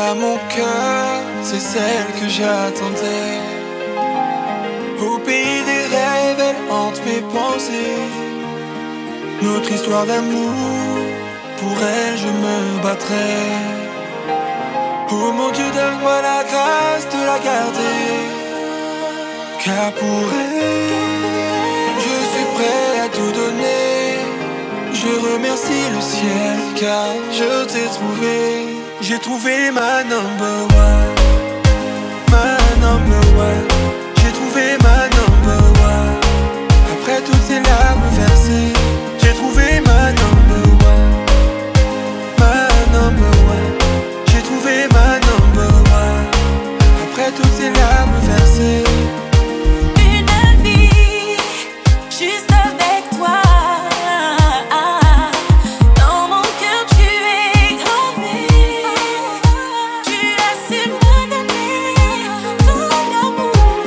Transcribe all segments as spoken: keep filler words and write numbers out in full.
à mon cœur, c'est celle que j'attendais. Au pays des rêves, elle hante mes pensées. Notre histoire d'amour, pour elle je me battrai. Oh mon Dieu, donne-moi la grâce de la garder, car pour elle, je suis prêt à tout donner. Je remercie le ciel, car je t'ai trouvé. J'ai trouvé ma number one, ma number one. J'ai trouvé ma number one. Après toutes ces larmes versées, j'ai trouvé ma number one, ma number one. J'ai trouvé ma number one. Après toutes ces larmes versées. Une vie juste avec toi. Dans mon cœur tu es gravé. Tu as su me donner ton amour,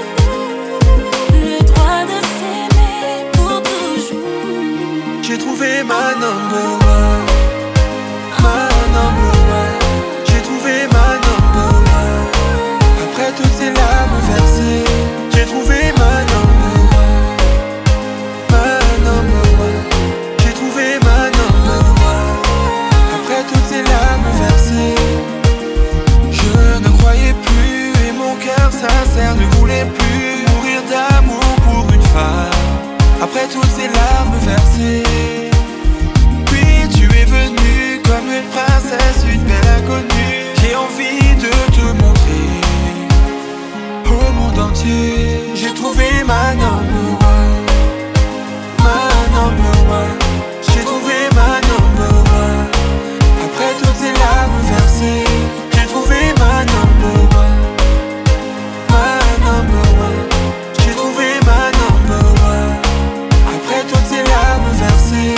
le droit de s'aimer pour toujours. J'ai trouvé ma number one, ma number one. J'ai trouvé ma number one. Après toutes ces larmes versées, j'ai trouvé ma number one, ma number one. J'ai trouvé ma number one. Après toutes ces larmes versées, je ne croyais plus et mon cœur sincère ne voulait plus mourir d'amour pour une femme. Après toutes ces larmes versées, puis tu es venue comme une princesse, une belle inconnue. J'ai envie de te montrer au monde entier. J'ai trouvé ma number one, ma number one. J'ai trouvé ma number one. Après toutes ces larmes versées, j'ai trouvé ma number one, ma number one. J'ai trouvé ma number one. Après toutes ces larmes versées.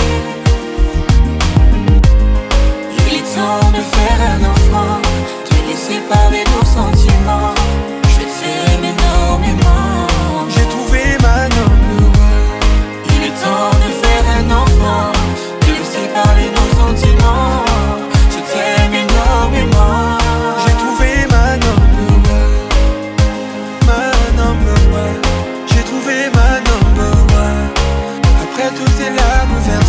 Il est temps de faire un enfant, de laisser parler nos sentiments. Je t'aime énormément. J'ai trouvé ma number one. Il est temps de faire un enfant, de laisser parler nos sentiments. Je t'aime énormément. J'ai trouvé ma number one, ma number one. J'ai trouvé ma number one. Après toutes ces larmes versées.